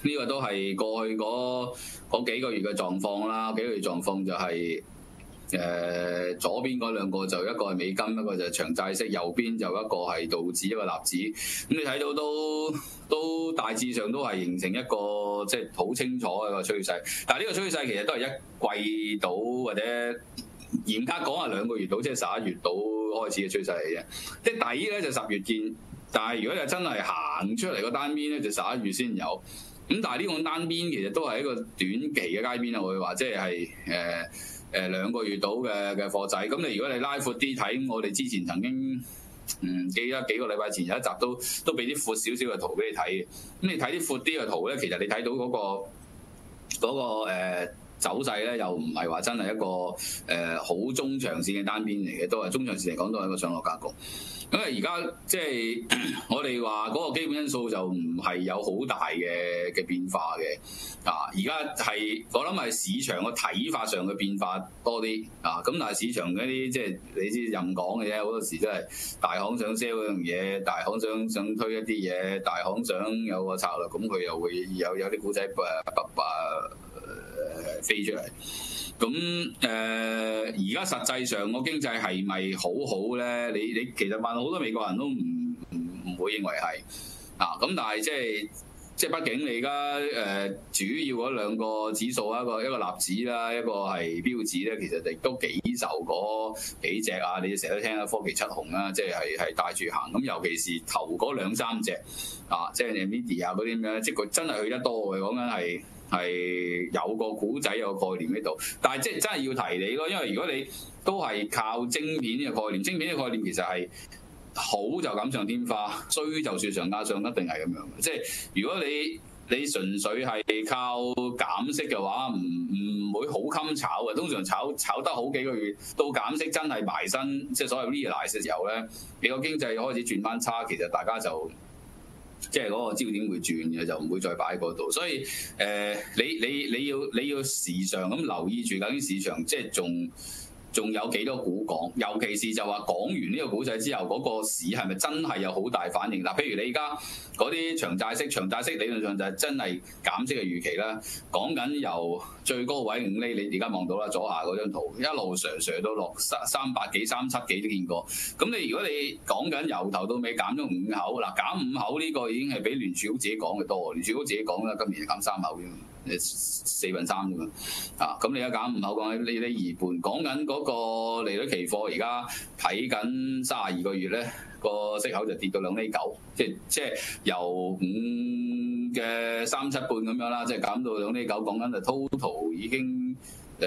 呢個都係過去嗰幾個月嘅狀況啦。幾個月狀況就係、左邊嗰兩個就一個係美金，一個就係長債息，右邊就一個係道指，一個納指。咁你睇到都大致上都係形成一個即係好清楚嘅一個趨勢。但係呢個趨勢其實都係一季到或者嚴格講係2個月到，即係11月到開始嘅趨勢嚟嘅。即係底咧就10月見，但係如果你真係行出嚟個單邊咧，就11月先有。咁但係呢個單邊其實都係一個短期嘅街邊啊，我會話即係2個月到嘅貨仔。咁你如果你拉闊啲睇，我哋之前曾經記得幾個禮拜前有一集都俾啲闊少少嘅圖俾你睇嘅。咁你睇啲闊啲嘅圖咧，其實你睇到嗰個走勢咧，又唔係話真係一個好中長線嘅單邊嚟嘅，都係中長線嚟講都係一個上落格局。咁而家即係我哋話嗰個基本因素就唔係有好大嘅變化嘅。而家係我諗係市場嘅睇法上嘅變化多啲咁，但係市場嗰啲即係你知任講嘅啫，好多時真係大行想 sell 嗰樣嘢，大行想推一啲嘢，大行想有個策略，咁佢又會有啲股仔飛出嚟。咁而家實際上個經濟係咪好好咧？你其實問好多美國人都唔會認為係咁，但係即係畢竟你而家主要嗰兩個指數一個納指啦，一個係標指咧，其實亦都幾受嗰幾隻你成日都聽科技七雄啦，即係帶住行。咁尤其是頭嗰兩三隻即係 Nvidia 嗰啲咁樣，即係佢真係去得多嘅，講緊係有個股仔有個概念喺度，但係即係真係要提你咯，因為如果你都係靠晶片呢個概念，晶片呢個概念其實係好就錦上添花，衰就雪上加霜，一定係咁樣嘅。即係如果你純粹係靠減息嘅話，唔會好襟炒嘅。通常炒得好幾個月，到減息真係埋身，即係所謂 realize 嘅時候咧，你個經濟開始轉翻差，其實大家就即係嗰個焦點會轉嘅，就唔會再擺喺嗰度。所以你要時常咁留意住究竟市場即係仲有幾多股講，尤其是就話講完呢個股仔之後，嗰個市係咪真係有好大反應？譬如你而家嗰啲長債息理論上就係真係減息嘅預期啦。講緊由最高位5厘，你而家望到啦，左下嗰張圖一路上到落300幾、37幾都見過。咁你如果你講緊由頭到尾減咗5口，減5口呢個已經係比聯儲局自己講嘅多。聯儲局自己講啦，今年係減3口啫嘛。3/4啫嘛，咁你而家減5口，講緊呢2半，講緊嗰個利率期貨而家睇緊32個月咧，個息口就跌到2厘9，即係由5嘅3、7半咁樣啦，即係減到2厘9，講緊就 total 已經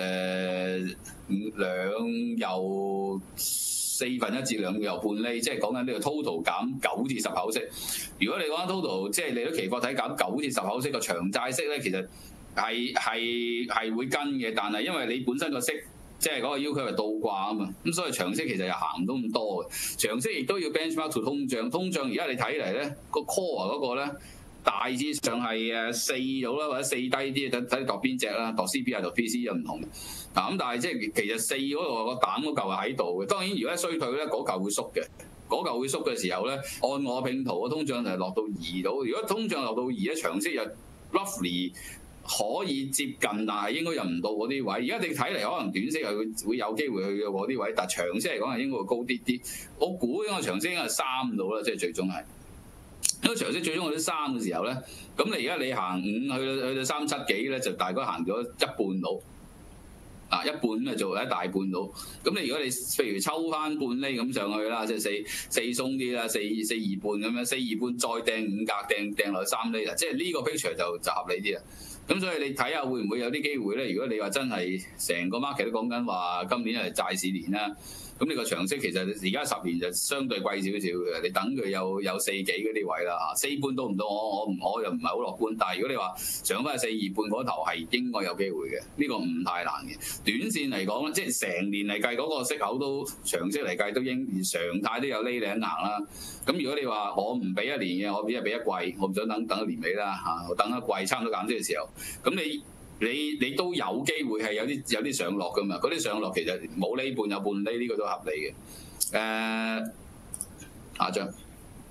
2又1/4至2又半厘，即係講緊呢個 total 減9至10口息。如果你講緊 total， 即係利率期貨睇減9至10口息，個長債息咧其實係會跟嘅，但係因為你本身個息即係嗰個要求係倒掛啊嘛，咁所以長息其實又行唔到咁多嘅。長息亦都要 benchmark to 通脹，通脹而家你睇嚟咧個 core 嗰個咧大致上係4到啦，或者4低啲，睇度邊隻啦，度 CPI 度 PC 又唔同。咁但係即係其實4嗰度個膽嗰嚿係喺度嘅。當然如果一衰退咧，嗰嚿會縮嘅。嗰嚿會縮嘅時候咧，按我拼圖嘅通脹就係落到2度。如果通脹落到2咧，長息又 roughly 可以接近，但係應該又唔到嗰啲位。而家你睇嚟可能短息係會有機會去到嗰啲位，但係長息嚟講係應該會高啲啲。我估應該長息應該係3度啦，即係最終係。因為長息最終去到3嘅時候咧，咁你而家你行5去到3、7幾咧，就大概行咗一半到。一半咁就做一大半到，咁你如果你譬如抽翻半厘咁上去啦，即係四鬆啲啦，4、4、2半咁樣，4、2半再掟5格，掟落去3厘啦，即係呢個 picture 就合理啲啦。咁所以你睇下會唔會有啲機會咧？如果你話真係成個 market 都講緊話今年係債市年啦，咁你個長息其實而家10年就相對貴少少嘅，你等佢有4幾嗰啲位啦4半到唔到，我又唔係好樂觀。但係如果你話上翻去4、2半嗰頭係應該有機會嘅，呢個唔太難嘅。短線嚟講即係成年嚟計嗰個息口都長息嚟計都應常態都有呢兩硬啦。咁如果你話我唔俾1年嘅，我只係俾1季，我唔想等一年尾啦我等一季差唔多減息嘅時候，咁你都有機會係有啲上落噶嘛？嗰啲上落其實冇厘半有半厘，呢個都合理嘅。下張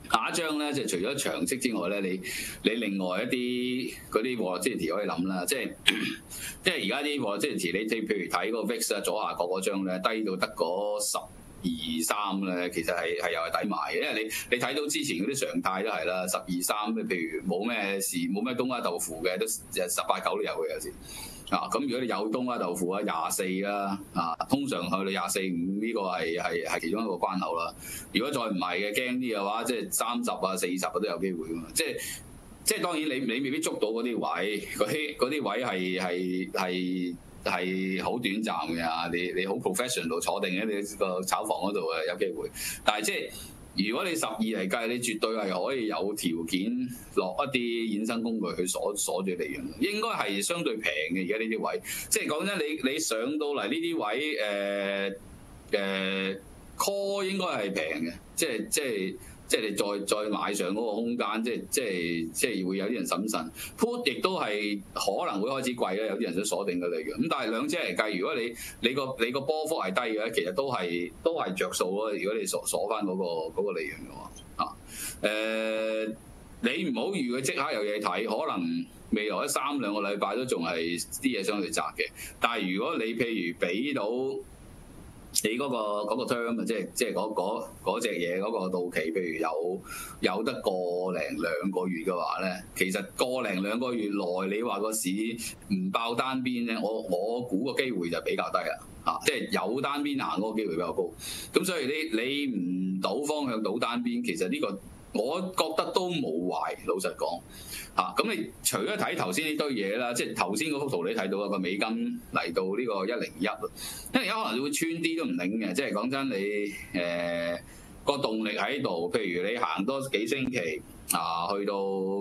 下一張咧，即係除咗長息之外咧，你另外一啲嗰啲 volatility 可以諗啦，即係而家啲 volatility，你譬如睇嗰個 VIX 啊，左下角嗰張咧，低到得嗰12.3咧，其實係又係抵買嘅，因為你睇到之前嗰啲常態都係啦，12.3，譬如冇咩事冇咩冬瓜豆腐嘅，都18.9都有嘅有時。咁如果你有冬瓜豆腐啊，24啦，通常去到24.5呢個係其中一個關口啦。如果再唔係嘅驚啲嘅話，即係30啊、40啊都有機會噶嘛。即係當然你未必捉到嗰啲位，嗰啲位係好短暫嘅。你好 professional 坐定喺你個炒房嗰度有機會，但係即係。如果你12嚟計，你絕對係可以有條件落一啲衍生工具去鎖住利潤，應該係相對平嘅。而家呢啲位，即係講真，你上到嚟呢啲位，call 應該係平嘅，即係你再買上嗰個空間，即係會有啲人審慎 put， 亦都係可能會開始貴啦。有啲人想鎖定佢哋嘅，咁但係兩者嚟計，如果你個波幅係低嘅，其實都係着數咯。如果你鎖翻嗰個利潤嘅話，你唔好預佢即刻有嘢睇，可能未來3-2個禮拜都仲係啲嘢相對窄嘅。但係如果你譬如俾到你嗰個 term 啊，即係嗰隻嘢嗰個到期，譬如有得1-2個月嘅話咧，其實1-2個月內，你話個市唔爆單邊咧，我估個機會就比較低啦，即係有單邊行嗰個機會比較高。咁所以你唔倒方向倒單邊，其實呢個我覺得都冇壞，老實講。咁你除咗睇頭先呢堆嘢啦，即係頭先嗰幅圖你睇到個美金嚟到呢個101，101可能會穿啲都唔頂嘅。即係講真，你個動力喺度，譬如你行多幾星期去到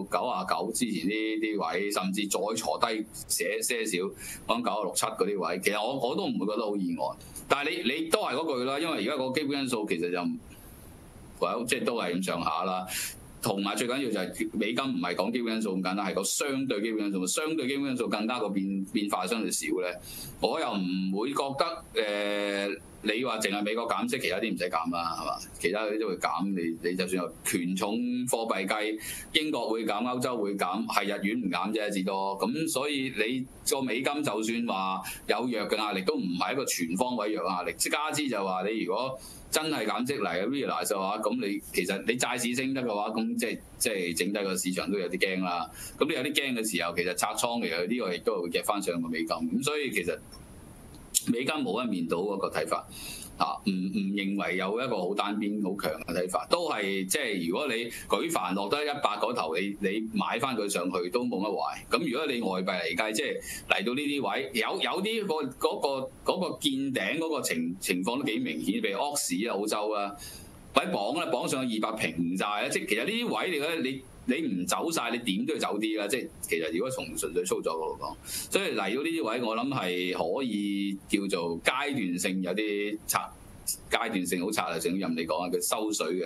99之前呢啲位，甚至再坐低些少，講96、97嗰啲位，其實我都唔會覺得好意外。但係你都係嗰句啦，因為而家個基本因素其實就即係都係咁上下啦。同埋最緊要就係美金唔係講基本因素咁簡單，係個相對基本因素。相對基本因素更加個變化相對少咧，我又唔會覺得你話淨係美國減息，其他啲唔使減啦，係嘛？其他啲都會減。你就算有權重貨幣計，英國會減，歐洲會減，係日元唔減啫，至多。咁所以你個美金就算話有弱嘅壓力，都唔係一個全方位弱壓力。加之就話你如果真係減息嚟嘅 realize 嘅話，咁你其實你債市升得嘅話，咁即係整體個市場都有啲驚啦。咁你有啲驚嘅時候，其實拆倉其實呢個亦都會夾翻上個美金。咁所以其實美金冇一面倒嗰個睇法，唔認為有一個好單邊好強嘅睇法，都係即係如果你舉凡落得100嗰頭，你買翻佢上去都冇乜壞。咁如果你外幣嚟計，即係嚟到呢啲位，有啲嗰個見頂嗰個情況都幾明顯，譬如澳紙啊、澳洲啊，或者綁上去200平債啊，即係其實呢啲位你覺得你唔走晒，你點都要走啲啦。即係其實如果從純粹操作嗰度講，所以嚟到呢啲位，我諗係可以叫做階段性有啲階段性好策略性，任你講啊，佢收水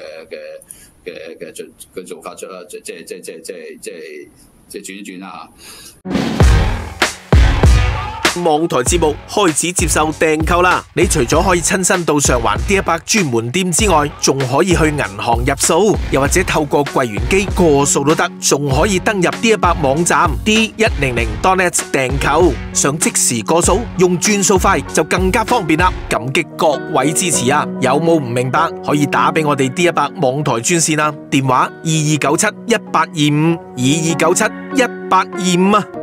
嘅做法出啦，即係轉一轉啦嚇。 網台節目開始接受訂購啦！你除咗可以親身到上環 D100 專門店之外，仲可以去銀行入數，又或者透過櫃員機過數都得，仲可以登入 D100 網站 D100.net 訂購，想即時過數，用轉數快就更加方便啦！感激各位支持啊！有冇唔明白可以打俾我哋 D100 網台專線啊，電話22971825 22971825啊！